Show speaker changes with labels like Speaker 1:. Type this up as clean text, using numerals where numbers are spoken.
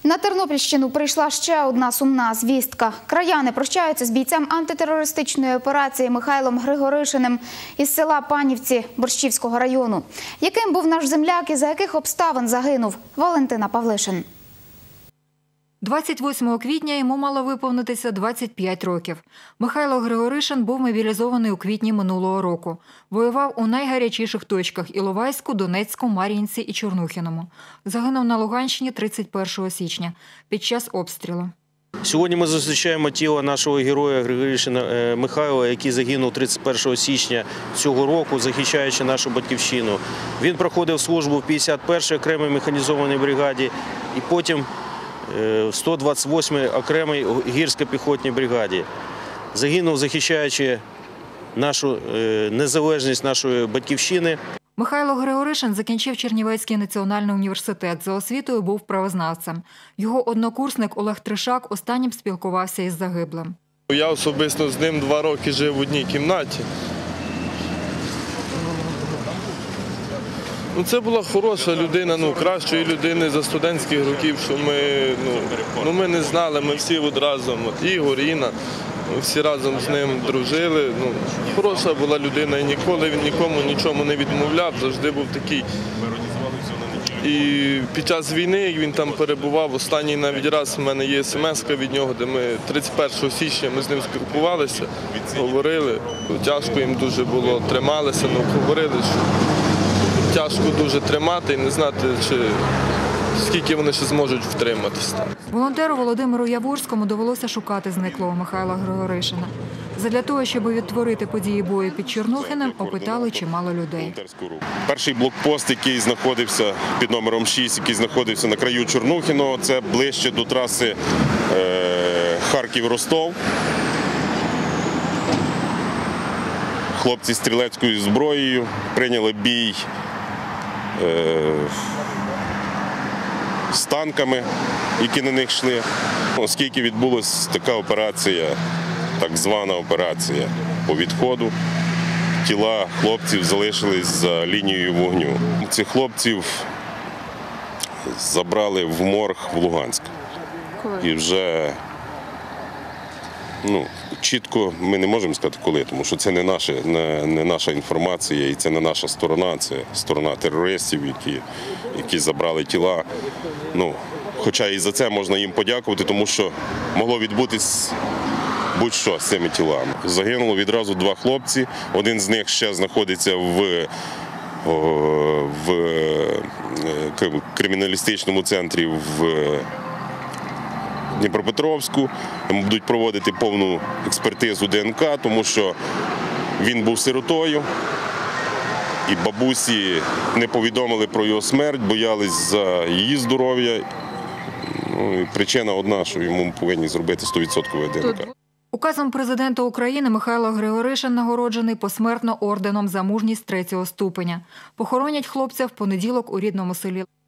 Speaker 1: На Тернопільщину прийшла ще одна сумна звістка. Краяни прощаються з бійцем антитерористичної операції Михайлом Григоришиним із села Панівці Борщівського району. Яким був наш земляк і за яких обставин загинув? Валентина Павлишин.
Speaker 2: 28 квітня йому мало виповнитися 25 років. Михайло Григоришин був мобілізований у квітні минулого року. Воював у найгарячіших точках – Іловайську, Донецьку, Мар'їнці і Чорнухиному. Загинув на Луганщині 31 січня під час обстрілу.
Speaker 3: Сьогодні ми зустрічаємо тіло нашого героя Григоришина Михайла, який загинув 31 січня цього року, захищаючи нашу батьківщину. Він проходив службу в 51-й окремій механізованій бригаді і потім в 128-й окремій гірсько-піхотній бригаді. Загинув, захищаючи нашу незалежність нашої батьківщини.
Speaker 2: Михайло Григоришин закінчив Чернівецький національний університет. За освітою був правознавцем. Його однокурсник Олег Тришак останнім спілкувався із загиблим.
Speaker 4: Я особисто з ним 2 роки жив в одній кімнаті. Це була хороша людина, кращої людини за студентських років, що ми не знали, ми всі одразу, Ігор, Інна, ми всі разом з ним дружили. Хороша була людина і ніколи він нікому нічому не відмовляв, завжди був такий. І під час війни, як він там перебував, останній навіть раз в мене є смс-ка від нього, де ми 31 січня ми з ним спілкувалися, говорили. Тяжко їм дуже було, трималися, говорили, що тяжко дуже тримати і не знати, скільки вони ще зможуть втриматися.
Speaker 2: Волонтеру Володимиру Яворському довелося шукати зниклого Михайла Григоришина. Задля того, щоб відтворити події бою під Чорнухиним, опитали чимало людей.
Speaker 5: Перший блокпост, який знаходився під номером 6, який знаходився на краю Чорнухиного, це ближче до траси Харків-Ростов. Хлопці з стрілецькою зброєю прийняли бій з танками, які на них йшли. Оскільки відбулася така операція, так звана операція по відходу, тіла хлопців залишились за лінією вогню. Цих хлопців забрали в морг в Луганськ. І вже чітко ми не можемо сказати коли, тому що це не наша інформація і це не наша сторона, це сторона терористів, які забрали тіла. Хоча і за це можна їм подякувати, тому що могло відбутись будь-що з цими тілами. Загинуло відразу 2 хлопці, один з них ще знаходиться в криміналістичному центрі в Дніпропетровську. Йому будуть проводити повну експертизу ДНК, тому що він був сиротою. І бабусі не повідомили про його смерть, боялись за її здоров'я. І причина одна, що йому повинні зробити 100% ДНК.
Speaker 2: Указом президента України Михайло Григоришин нагороджений посмертно орденом за мужність 3-го ступеня. Похоронять хлопця в понеділок у рідному селі